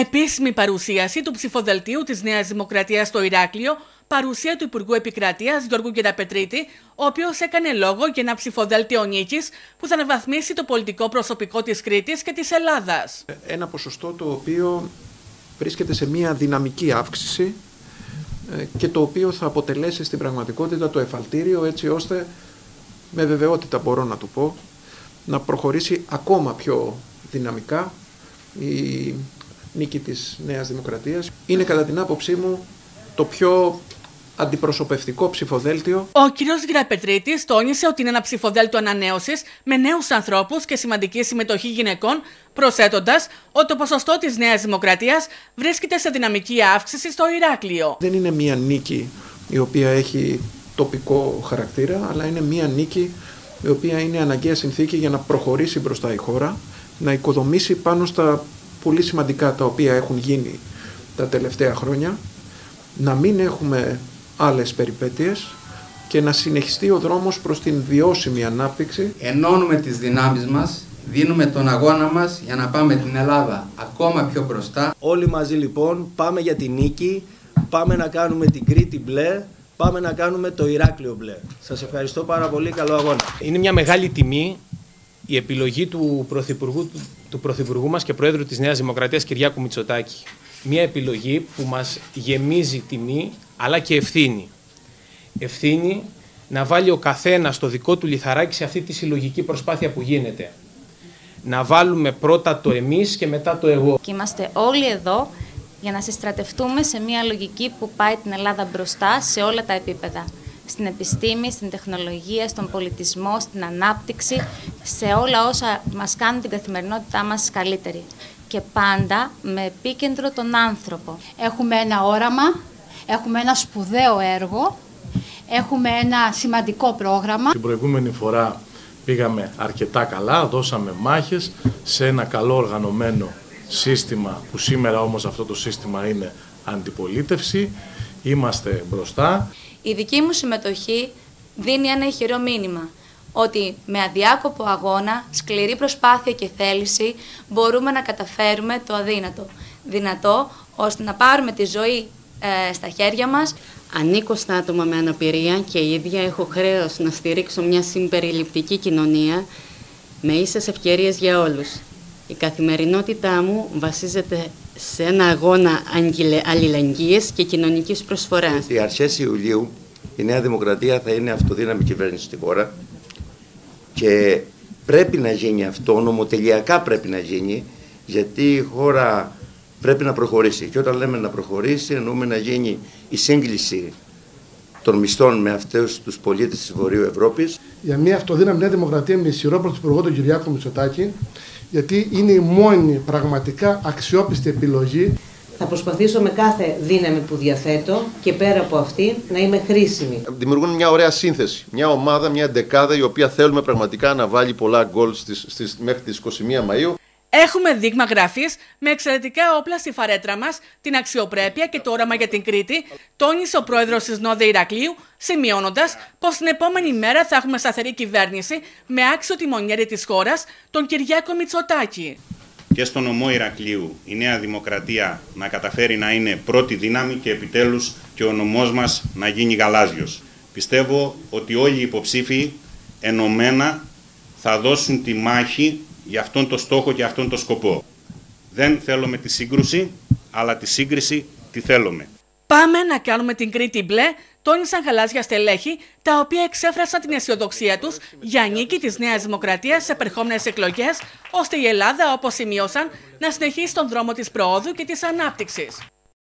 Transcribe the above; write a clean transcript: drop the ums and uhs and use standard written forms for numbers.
Επίσημη παρουσίαση του ψηφοδελτίου της Νέας Δημοκρατίας στο Ηράκλειο, παρουσία του Υπουργού Επικρατείας Γιώργου Γεραπετρίτη, ο οποίος έκανε λόγο για ένα ψηφοδέλτιο νίκης που θα αναβαθμίσει το πολιτικό προσωπικό της Κρήτης και της Ελλάδας. Ένα ποσοστό το οποίο βρίσκεται σε μια δυναμική αύξηση και το οποίο θα αποτελέσει στην πραγματικότητα το εφαλτήριο, έτσι ώστε, με βεβαιότητα μπορώ να του πω, να προχωρήσει ακόμα πιο δυναμικά η νίκη της Νέας Δημοκρατίας. Είναι κατά την άποψή μου το πιο αντιπροσωπευτικό ψηφοδέλτιο. Ο κ. Γεραπετρίτης τόνισε ότι είναι ένα ψηφοδέλτιο ανανέωσης με νέους ανθρώπους και σημαντική συμμετοχή γυναικών, προσθέτοντας ότι το ποσοστό της Νέας Δημοκρατίας βρίσκεται σε δυναμική αύξηση στο Ηράκλειο. Δεν είναι μία νίκη η οποία έχει τοπικό χαρακτήρα, αλλά είναι μία νίκη η οποία είναι αναγκαία συνθήκη για να προχωρήσει μπροστά η χώρα, να οικοδομήσει πάνω στα πολύ σημαντικά τα οποία έχουν γίνει τα τελευταία χρόνια, να μην έχουμε άλλες περιπέτειες και να συνεχιστεί ο δρόμος προς την βιώσιμη ανάπτυξη. Ενώνουμε τις δυνάμεις μας, δίνουμε τον αγώνα μας για να πάμε την Ελλάδα ακόμα πιο μπροστά. Όλοι μαζί λοιπόν πάμε για την νίκη, πάμε να κάνουμε την Κρήτη μπλε, πάμε να κάνουμε το Ηράκλειο μπλε. Σας ευχαριστώ πάρα πολύ, καλό αγώνα. Είναι μια μεγάλη τιμή η επιλογή του Πρωθυπουργού μας και Προέδρου της Νέας Δημοκρατίας Κυριάκου Μητσοτάκη. Μια επιλογή που μας γεμίζει τιμή αλλά και ευθύνη. Ευθύνη να βάλει ο καθένας το δικό του λιθαράκι σε αυτή τη συλλογική προσπάθεια που γίνεται. Να βάλουμε πρώτα το εμείς και μετά το εγώ. Και είμαστε όλοι εδώ για να συστρατευτούμε σε μια λογική που πάει την Ελλάδα μπροστά σε όλα τα επίπεδα. Στην επιστήμη, στην τεχνολογία, στον πολιτισμό, στην ανάπτυξη, σε όλα όσα μας κάνουν την καθημερινότητά μας καλύτερη. Και πάντα με επίκεντρο τον άνθρωπο. Έχουμε ένα όραμα, έχουμε ένα σπουδαίο έργο, έχουμε ένα σημαντικό πρόγραμμα. Την προηγούμενη φορά πήγαμε αρκετά καλά, δώσαμε μάχες σε ένα καλό οργανωμένο σύστημα, που σήμερα όμως αυτό το σύστημα είναι αντιπολίτευση. Είμαστε μπροστά. Η δική μου συμμετοχή δίνει ένα ηχηρό μήνυμα, ότι με αδιάκοπο αγώνα, σκληρή προσπάθεια και θέληση μπορούμε να καταφέρουμε το αδύνατο. Δυνατό ώστε να πάρουμε τη ζωή στα χέρια μας. Ανήκω στα άτομα με αναπηρία και η ίδια έχω χρέος να στηρίξω μια συμπεριληπτική κοινωνία με ίσες ευκαιρίες για όλους. Η καθημερινότητά μου βασίζεται σε ένα αγώνα αλληλεγγύης και κοινωνικής προσφοράς. Στις αρχές Ιουλίου η Νέα Δημοκρατία θα είναι αυτοδύναμη κυβέρνηση στη χώρα και πρέπει να γίνει αυτό, νομοτελειακά πρέπει να γίνει, γιατί η χώρα πρέπει να προχωρήσει. Και όταν λέμε να προχωρήσει, εννοούμε να γίνει η σύγκληση των μισθών με αυτούς τους πολίτες της Βορείου Ευρώπης. Για μια αυτοδύναμη Νέα Δημοκρατία με ισχυρό πρωθυπουργό τον Κυριάκο Μητσοτάκη, γιατί είναι η μόνη πραγματικά αξιόπιστη επιλογή. Θα προσπαθήσω με κάθε δύναμη που διαθέτω και πέρα από αυτή να είμαι χρήσιμη. Δημιουργούν μια ωραία σύνθεση. Μια ομάδα, μια ντεκάδα η οποία θέλουμε πραγματικά να βάλει πολλά γκολ μέχρι τις 21 Μαΐου. Έχουμε δείγμα γραφής με εξαιρετικά όπλα στη φαρέτρα μας, την αξιοπρέπεια και το όραμα για την Κρήτη, τόνισε ο πρόεδρος της ΝΟΔΕ Ηρακλείου, σημειώνοντας πως την επόμενη μέρα θα έχουμε σταθερή κυβέρνηση με άξιο τιμονιέρη της χώρας, τον Κυριάκο Μητσοτάκη. Και στο νομό Ηρακλείου η Νέα Δημοκρατία να καταφέρει να είναι πρώτη δύναμη και επιτέλους και ο νομός μας να γίνει γαλάζιος. Πιστεύω ότι όλοι οι υποψήφοι ενωμένα θα δώσουν τη μάχη για αυτόν τον στόχο και αυτόν τον σκοπό. Δεν θέλουμε τη σύγκρουση, αλλά τη σύγκριση τη θέλουμε. Πάμε να κάνουμε την Κρήτη μπλε, τόνισαν γαλάζια στελέχη, τα οποία εξέφρασαν την αισιοδοξία τους για νίκη της Νέας Δημοκρατίας σε επερχόμενες εκλογές, ώστε η Ελλάδα, όπως σημείωσαν, να συνεχίσει τον δρόμο της προόδου και της ανάπτυξης.